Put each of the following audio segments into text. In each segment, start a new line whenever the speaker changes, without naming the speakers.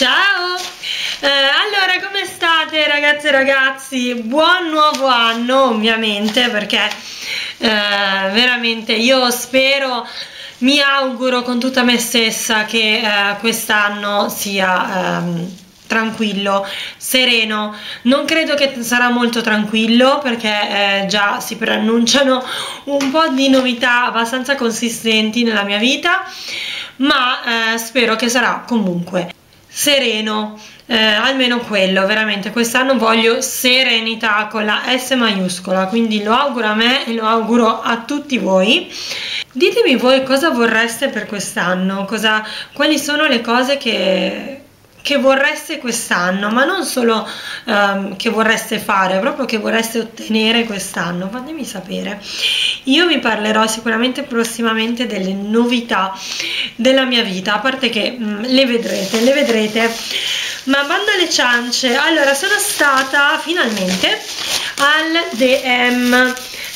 Ciao! Allora, come state ragazze e ragazzi? Buon nuovo anno, ovviamente, perché veramente io spero, mi auguro con tutta me stessa che quest'anno sia tranquillo, sereno. Non credo che sarà molto tranquillo, perché già si preannunciano un po' di novità abbastanza consistenti nella mia vita, ma spero che sarà comunque sereno, almeno quello. Veramente quest'anno voglio serenità con la S maiuscola, quindi lo auguro a me e lo auguro a tutti voi. Ditemi voi cosa vorreste per quest'anno, quali sono le cose che vorreste quest'anno, ma non solo che vorreste fare, proprio che vorreste ottenere quest'anno. Fatemi sapere. Io vi parlerò sicuramente prossimamente delle novità della mia vita, a parte che le vedrete, ma bando alle ciance. Allora, sono stata finalmente al DM,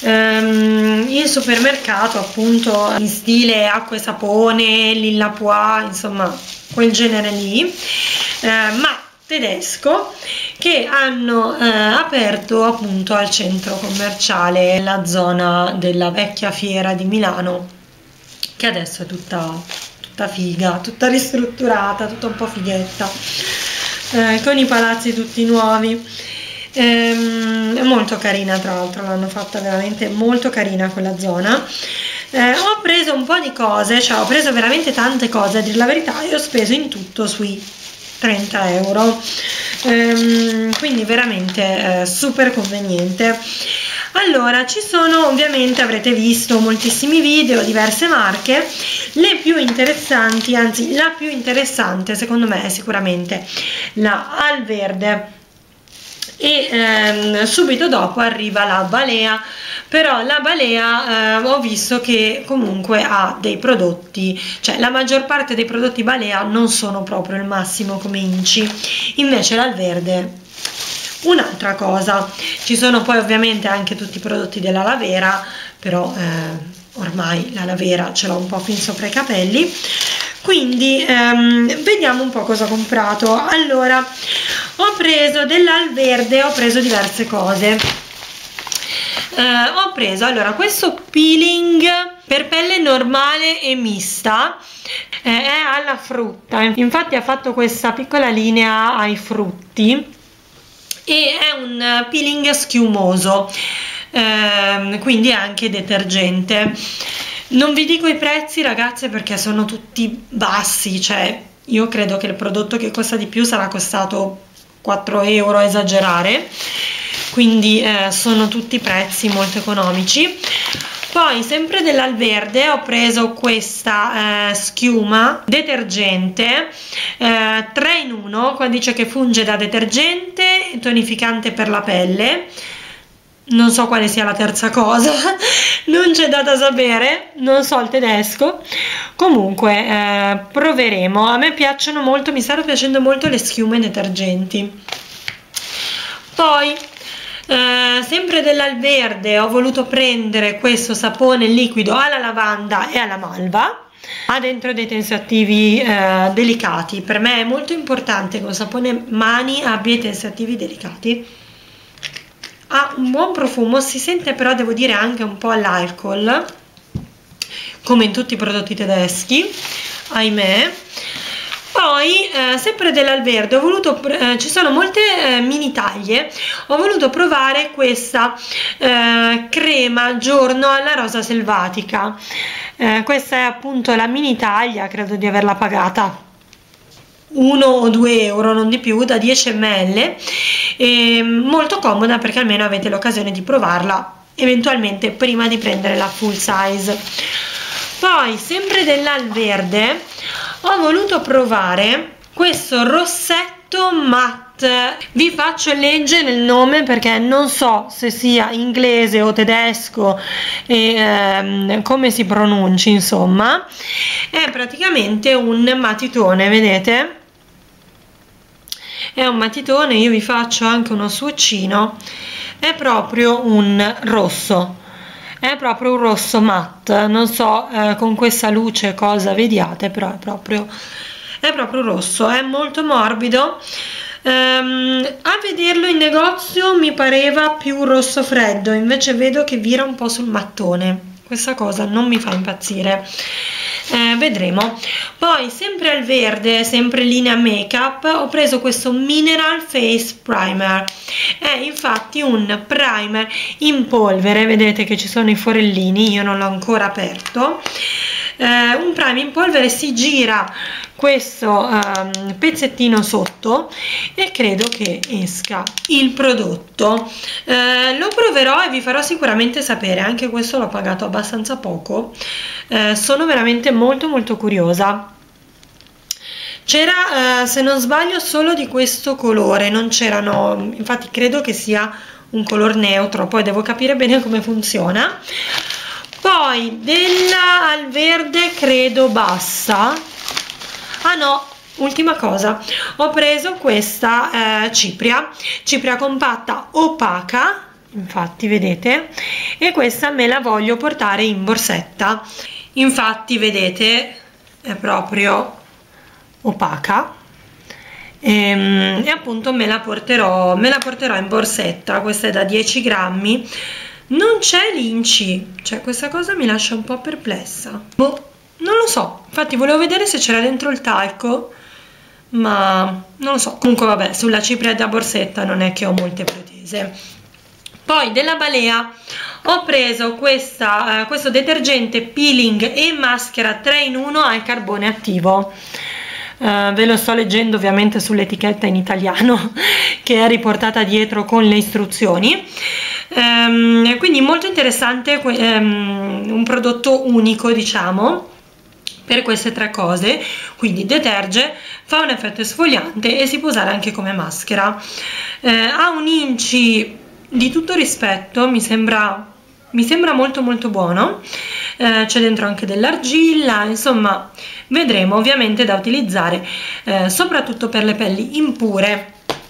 il supermercato appunto in stile acqua e sapone, Lilla Pois, insomma quel genere lì, ma tedesco, che hanno aperto appunto al centro commerciale, la zona della vecchia fiera di Milano, che adesso è tutta figa, tutta ristrutturata, tutta un po' fighetta, con i palazzi tutti nuovi. È molto carina, tra l'altro l'hanno fatta veramente molto carina quella zona. Ho preso un po' di cose, cioè ho preso veramente tante cose, a dire la verità, e ho speso in tutto sui 30 euro, quindi veramente super conveniente. Allora, ci sono, ovviamente avrete visto moltissimi video, diverse marche. Le più interessanti, anzi la più interessante secondo me è sicuramente la Alverde, e subito dopo arriva la Balea. Però la Balea ho visto che comunque ha dei prodotti, cioè la maggior parte dei prodotti Balea non sono proprio il massimo come Inci, invece l'Alverde un'altra cosa. Ci sono poi ovviamente anche tutti i prodotti della Lavera, però ormai la Lavera ce l'ho un po' fin sopra i capelli, quindi vediamo un po' cosa ho comprato. Allora, ho preso dell'Alverde, ho preso diverse cose. Ho preso allora questo peeling per pelle normale e mista, è alla frutta, infatti ha fatto questa piccola linea ai frutti e è un peeling schiumoso, quindi è anche detergente. Non vi dico i prezzi ragazze perché sono tutti bassi, cioè io credo che il prodotto che costa di più sarà costato 4 euro a esagerare, quindi sono tutti prezzi molto economici. Poi sempre dell'Alverde ho preso questa schiuma detergente 3 in 1, qua dice che funge da detergente e tonificante per la pelle. Non so quale sia la terza cosa, non c'è da sapere, non so il tedesco. Comunque proveremo. A me piacciono molto, mi stanno piacendo molto le schiume detergenti. Poi sempre dell'Alverde ho voluto prendere questo sapone liquido alla lavanda e alla malva. Ha dentro dei tensioattivi delicati. Per me è molto importante che un sapone mani abbia i tensioattivi delicati. Ha un buon profumo, si sente però devo dire anche un po' all'alcol, come in tutti i prodotti tedeschi, ahimè. Poi sempre dell'Alverde ho voluto, ci sono molte mini taglie, ho voluto provare questa crema giorno alla rosa selvatica. Questa è appunto la mini taglia, credo di averla pagata 1 o 2 euro, non di più, da 10 ml, e molto comoda perché almeno avete l'occasione di provarla eventualmente prima di prendere la full size. Poi sempre dell'Alverde ho voluto provare questo rossetto matte, vi faccio leggere il nome perché non so se sia inglese o tedesco e come si pronunci, insomma. È praticamente un matitone, vedete? È un matitone, io vi faccio anche uno swatchino. È proprio un rosso, è proprio un rosso matte, non so con questa luce cosa vediate, però è è proprio rosso, è molto morbido. A vederlo in negozio mi pareva più rosso freddo, invece vedo che vira un po' sul mattone, questa cosa non mi fa impazzire. Vedremo. Poi sempre al verde, sempre linea make-up, ho preso questo Mineral Face Primer. È infatti un primer in polvere, vedete che ci sono i forellini, io non l'ho ancora aperto. Un primer in polvere, si gira questo pezzettino sotto e credo che esca il prodotto. Lo proverò e vi farò sicuramente sapere, anche questo l'ho pagato abbastanza poco. Sono veramente molto curiosa. C'era, se non sbaglio, solo di questo colore, non c'erano, infatti credo che sia un color neutro, poi devo capire bene come funziona. Poi della al verde credo basta. Ah no, ultima cosa, ho preso questa cipria compatta opaca, infatti vedete, e questa me la voglio portare in borsetta. Infatti vedete è proprio opaca e appunto me la porterò in borsetta. Questa è da 10 grammi, non c'è l'inci, cioè questa cosa mi lascia un po' perplessa. Boh, non lo so, infatti volevo vedere se c'era dentro il talco, ma non lo so. Comunque vabbè, sulla cipria da borsetta non è che ho molte pretese. Poi della Balea ho preso questo detergente peeling e maschera 3 in 1 al carbone attivo. Ve lo sto leggendo ovviamente sull'etichetta in italiano che è riportata dietro con le istruzioni. Quindi molto interessante, un prodotto unico, diciamo, per queste tre cose. Quindi deterge, fa un effetto esfoliante e si può usare anche come maschera. Ha un inci di tutto rispetto, mi sembra molto buono. C'è dentro anche dell'argilla, insomma vedremo. Ovviamente da utilizzare soprattutto per le pelli impure.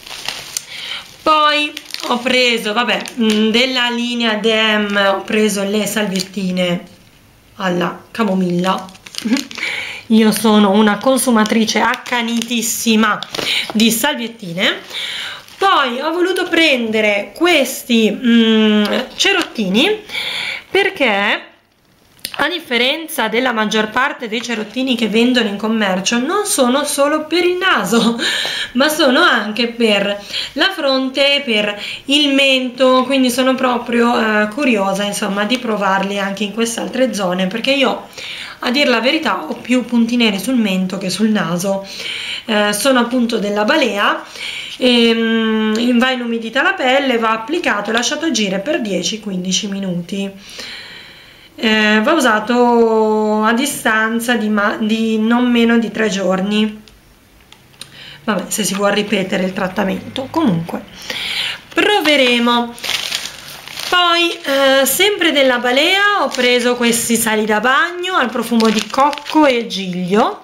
Poi ho preso, vabbè, della linea DM ho preso le salviettine alla camomilla. Io sono una consumatrice accanitissima di salviettine. Poi ho voluto prendere questi cerottini perché, a differenza della maggior parte dei cerottini che vendono in commercio, non sono solo per il naso, ma sono anche per la fronte e per il mento, quindi sono proprio curiosa, insomma, di provarli anche in queste altre zone, perché io, a dir la verità, ho più punti neri sul mento che sul naso. Sono appunto della Balea e va in umidità la pelle, va applicato e lasciato agire per 10-15 minuti. Va usato a distanza di non meno di 3 giorni. Vabbè, se si vuole ripetere il trattamento, comunque proveremo. Poi sempre della Balea ho preso questi sali da bagno al profumo di cocco e giglio.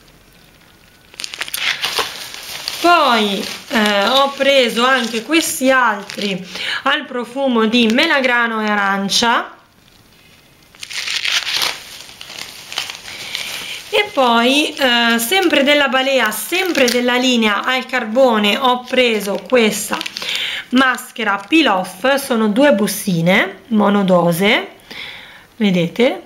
Poi ho preso anche questi altri al profumo di melagrano e arancia. E poi sempre della Balea, sempre della linea al carbone, ho preso questa maschera peel off. Sono 2 bustine monodose, vedete,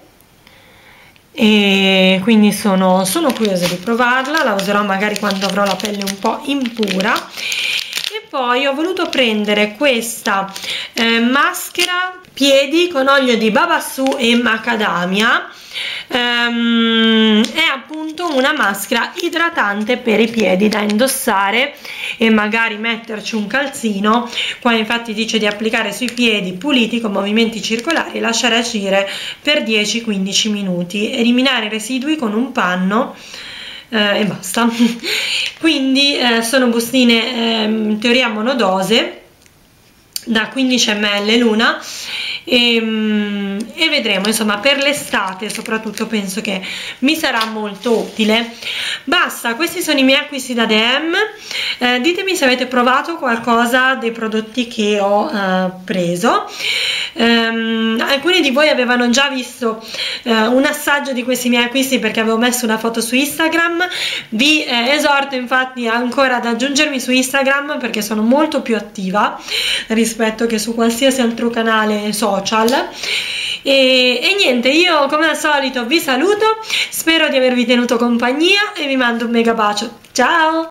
e quindi sono curiosa di provarla. La userò magari quando avrò la pelle un po' impura. E poi ho voluto prendere questa maschera piedi con olio di babassu e macadamia. È appunto una maschera idratante per i piedi da indossare e magari metterci un calzino. Qua infatti dice di applicare sui piedi puliti con movimenti circolari e lasciare agire per 10-15 minuti, eliminare i residui con un panno e basta. Quindi sono bustine in teoria monodose da 15 ml l'una. E vedremo, insomma, per l'estate soprattutto penso che mi sarà molto utile. Basta, questi sono i miei acquisti da DM. Ditemi se avete provato qualcosa dei prodotti che ho preso. Alcuni di voi avevano già visto un assaggio di questi miei acquisti perché avevo messo una foto su Instagram. Vi esorto infatti ancora ad aggiungermi su Instagram perché sono molto più attiva rispetto che su qualsiasi altro canale social. E niente, io come al solito vi saluto, spero di avervi tenuto compagnia e vi mando un mega bacio. Ciao!